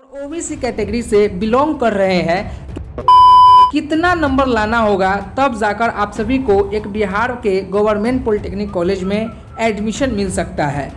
OBC category से belong कर रहे हैं तो कितना नंबर लाना होगा तब जाकर आप सभी को एक बिहार के गवर्नमेंट पॉलिटेक्निक कॉलेज में एडमिशन मिल सकता है।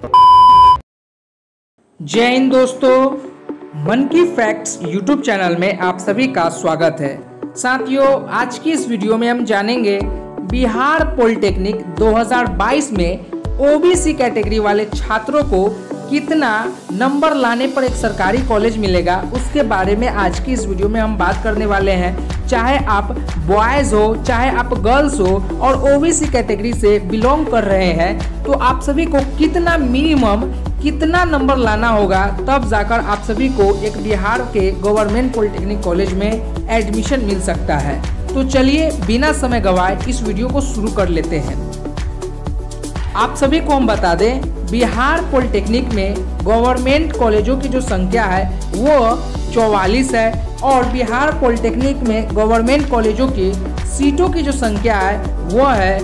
जय हिंद दोस्तों, मन की फैक्ट्स यूट्यूब चैनल में आप सभी का स्वागत है। साथियों, आज की इस वीडियो में हम जानेंगे बिहार पॉलिटेक्निक 2022 में ओबीसी कैटेगरी वाले छात्रों को कितना नंबर लाने पर एक सरकारी कॉलेज मिलेगा, उसके बारे में आज की इस वीडियो में हम बात करने वाले हैं। चाहे आप बॉयज़ हो चाहे आप गर्ल्स हो और ओबीसी कैटेगरी से बिलोंग कर रहे हैं तो आप सभी को कितना मिनिमम कितना नंबर लाना होगा तब जाकर आप सभी को एक बिहार के गवर्नमेंट पॉलिटेक्निक कॉलेज में एडमिशन मिल सकता है। तो चलिए बिना समय गवाए इस वीडियो को शुरू कर लेते हैं। आप सभी को हम बता दें, बिहार पॉलिटेक्निक में गवर्नमेंट कॉलेजों की जो संख्या है वो 44 है और बिहार पॉलिटेक्निक में गवर्नमेंट कॉलेजों की सीटों की जो संख्या है वो है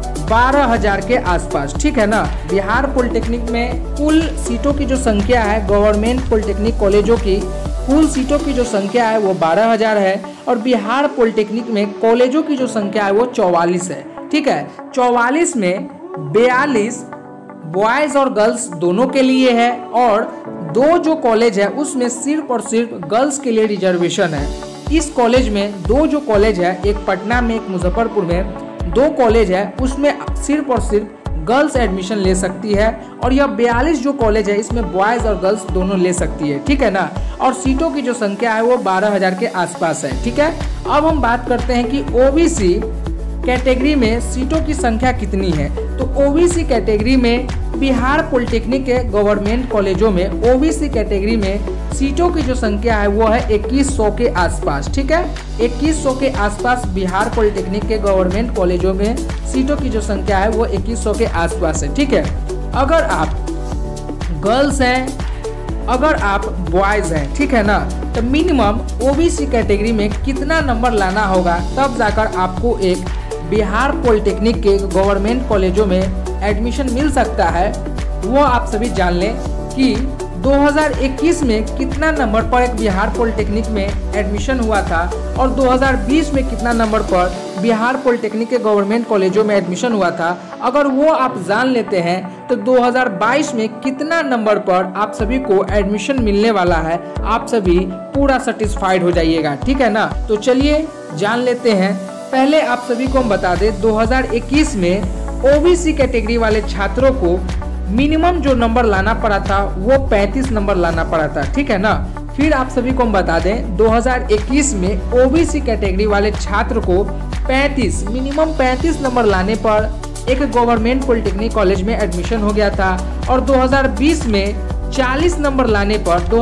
12,000 के आसपास। ठीक है ना। बिहार पॉलिटेक्निक में कुल सीटों की जो संख्या है गवर्नमेंट पॉलिटेक्निक कॉलेजों की कुल सीटों की जो संख्या है वो 12,000 है और बिहार पॉलिटेक्निक में कॉलेजों की जो संख्या है वो 44 है। ठीक है। 44 में 42 बॉयज और गर्ल्स दोनों के लिए है और दो जो कॉलेज है उसमें सिर्फ और सिर्फ गर्ल्स के लिए रिजर्वेशन है। इस कॉलेज में दो जो कॉलेज है, एक पटना में एक मुजफ्फरपुर में, दो कॉलेज है उसमें सिर्फ और सिर्फ गर्ल्स एडमिशन ले सकती है और यह 42 जो कॉलेज है इसमें बॉयज और गर्ल्स दोनों ले सकती है। ठीक है ना। और सीटों की जो संख्या है वो 12,000 के आसपास है। ठीक है। अब हम बात करते हैं कि ओबीसी कैटेगरी में सीटों की संख्या कितनी है। तो ओबीसी कैटेगरी में बिहार पॉलिटेक्निक के गवर्नमेंट कॉलेजों में ओबीसी कैटेगरी में सीटों की जो संख्या है वो है 2100 के आसपास। ठीक है। 2100 के आसपास बिहार पॉलिटेक्निक के गवर्नमेंट कॉलेजों में सीटों की जो संख्या है वो 2100 के आसपास है। ठीक है। अगर आप गर्ल्स हैं, अगर आप बॉयज हैं, ठीक है ना, तो मिनिमम ओबीसी कैटेगरी में कितना नंबर लाना होगा तब जाकर आपको एक बिहार पॉलिटेक्निक के गवर्नमेंट कॉलेजों में एडमिशन मिल सकता है। वो आप सभी जान लें कि 2021 में कितना नंबर पर एक बिहार पॉलिटेक्निक में एडमिशन हुआ था और 2020 में कितना नंबर पर बिहार पॉलिटेक्निक के गवर्नमेंट कॉलेजों में एडमिशन हुआ था। अगर वो आप जान लेते हैं तो 2022 में कितना नंबर पर आप सभी को एडमिशन मिलने वाला है, आप सभी पूरा सेटिस्फाइड हो जाइएगा। ठीक है ना। तो चलिए जान लेते हैं। पहले आप सभी को हम बता दें 2021 में ओबीसी कैटेगरी वाले छात्रों को मिनिमम जो नंबर लाना पड़ा था वो 35 नंबर लाना पड़ा था। ठीक है ना। फिर आप सभी को हम बता दें 2021 में ओबीसी कैटेगरी वाले छात्र को मिनिमम 35 नंबर लाने पर एक गवर्नमेंट पॉलिटेक्निक कॉलेज में एडमिशन हो गया था और 2020 में 40 नंबर लाने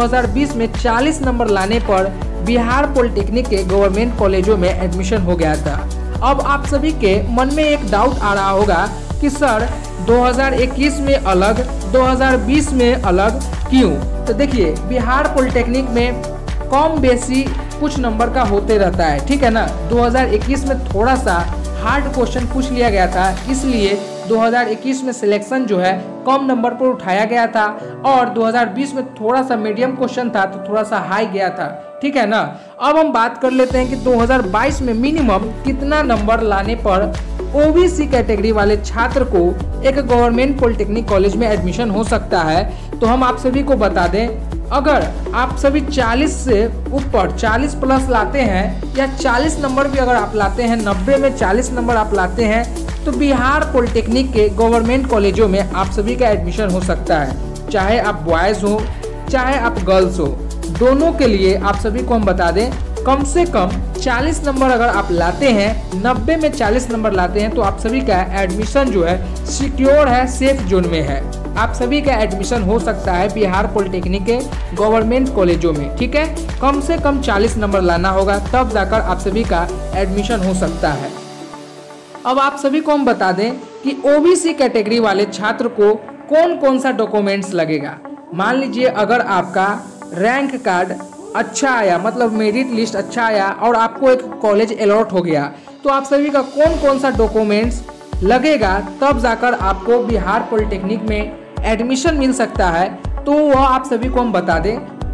पर बिहार पॉलिटेक्निक के गवर्नमेंट कॉलेजों में एडमिशन हो गया था। अब आप सभी के मन में एक डाउट आ रहा होगा कि सर 2021 में अलग 2020 में अलग क्यों। तो देखिए, बिहार पॉलिटेक्निक में कम बेसी कुछ नंबर का होते रहता है। ठीक है ना। 2021 में थोड़ा सा हार्ड क्वेश्चन पूछ लिया गया था, इसलिए 2021 में सिलेक्शन जो है कम नंबर पर उठाया गया था और 2020 में थोड़ा सा मीडियम क्वेश्चन था तो थोड़ा सा हाई गया था। ठीक है ना। अब हम बात कर लेते हैं कि 2022 में मिनिमम कितना नंबर लाने पर ओबीसी कैटेगरी वाले छात्र को एक गवर्नमेंट पॉलिटेक्निक कॉलेज में एडमिशन हो सकता है। तो हम आप सभी को बता दें, अगर आप सभी 40 से ऊपर 40 प्लस लाते हैं या 40 नंबर भी अगर आप लाते हैं, 90 में 40 नंबर आप लाते हैं तो बिहार पॉलिटेक्निक के गवर्नमेंट कॉलेजों में आप सभी का एडमिशन हो सकता है। चाहे आप बॉयज हो चाहे आप गर्ल्स हो, दोनों के लिए आप सभी को हम बता दें कम से कम 40 नंबर अगर आप लाते हैं, 90 में 40 नंबर लाते हैं तो आप सभी का एडमिशन जो है सिक्योर है, सेफ जोन में है। आप सभी का एडमिशन हो सकता है बिहार पॉलिटेक्निक के गवर्नमेंट कॉलेजों में। ठीक है। कम से कम 40 नंबर लाना होगा तब जाकर आप सभी का एडमिशन हो सकता है। अब आप सभी को हम बता दें कि ओबीसी कैटेगरी वाले छात्र को कौन कौन सा डॉक्यूमेंट्स लगेगा। मान लीजिए अगर आपका रैंक कार्ड अच्छा आया, मतलब मेरिट लिस्ट अच्छा आया और आपको एक कॉलेज अलॉट हो गया, तो आप सभी का कौन कौन सा डॉक्यूमेंट्स लगेगा तब जाकर आपको बिहार पॉलिटेक्निक में एडमिशन मिल सकता है। तो वह आप सभी को हम बता दें,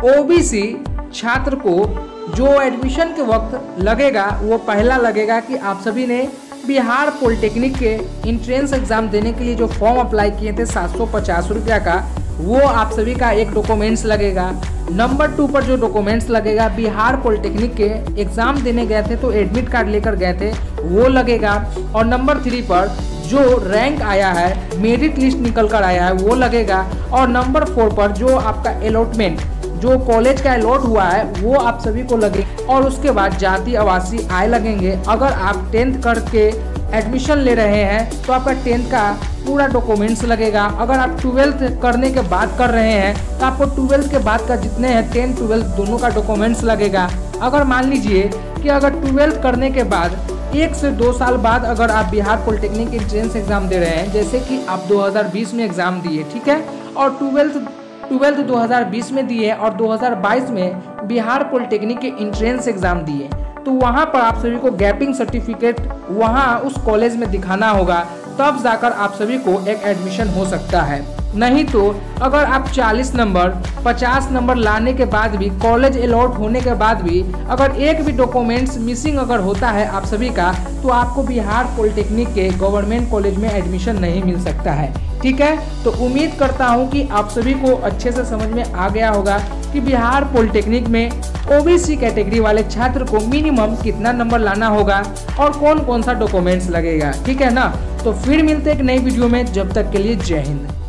ओबीसी छात्र को जो एडमिशन के वक्त लगेगा वो पहला लगेगा कि आप सभी ने बिहार पॉलिटेक्निक के इंट्रेंस एग्जाम देने के लिए जो फॉर्म अप्लाई किए थे 750 रुपया का, वो आप सभी का एक डॉक्यूमेंट्स लगेगा। नंबर 2 पर जो डॉक्यूमेंट्स लगेगा, बिहार पॉलिटेक्निक के एग्जाम देने गए थे तो एडमिट कार्ड लेकर गए थे, वो लगेगा। और नंबर 3 पर जो रैंक आया है, मेरिट लिस्ट निकल कर आया है, वो लगेगा। और नंबर 4 पर जो आपका अलॉटमेंट, जो कॉलेज का अलॉट हुआ है, वो आप सभी को लगेगा। और उसके बाद जाति आवासीय आय लगेंगे। अगर आप 10th करके एडमिशन ले रहे हैं तो आपका 10th का पूरा डॉक्यूमेंट्स लगेगा। अगर आप 12th करने के बाद कर रहे हैं तो आपको 12th के बाद का जितने हैं 10th 12th दोनों का डॉक्यूमेंट्स लगेगा। अगर मान लीजिए कि अगर 12th करने के बाद 1 से 2 साल बाद अगर आप बिहार पॉलिटेक्निक एंट्रेंस एग्जाम दे रहे हैं, जैसे कि आप 2020 में एग्जाम दिए, ठीक है, और 12th 2020 में दिए और 2022 में बिहार पॉलिटेक्निक के एंट्रेंस एग्जाम दिए, तो वहाँ पर आप सभी को गैपिंग सर्टिफिकेट वहाँ उस कॉलेज में दिखाना होगा, तब जाकर आप सभी को एक एडमिशन हो सकता है। नहीं तो अगर आप 40 नंबर 50 नंबर लाने के बाद भी, कॉलेज अलॉट होने के बाद भी अगर एक भी डॉक्यूमेंट्स मिसिंग अगर होता है आप सभी का, तो आपको बिहार पॉलिटेक्निक के गवर्नमेंट कॉलेज में एडमिशन नहीं मिल सकता है। ठीक है, तो उम्मीद करता हूं कि आप सभी को अच्छे से समझ में आ गया होगा कि बिहार पॉलिटेक्निक में ओबीसी कैटेगरी वाले छात्र को मिनिमम कितना नंबर लाना होगा और कौन कौन सा डॉक्यूमेंट्स लगेगा। ठीक है ना, तो फिर मिलते हैं एक नई वीडियो में, जब तक के लिए जय हिंद।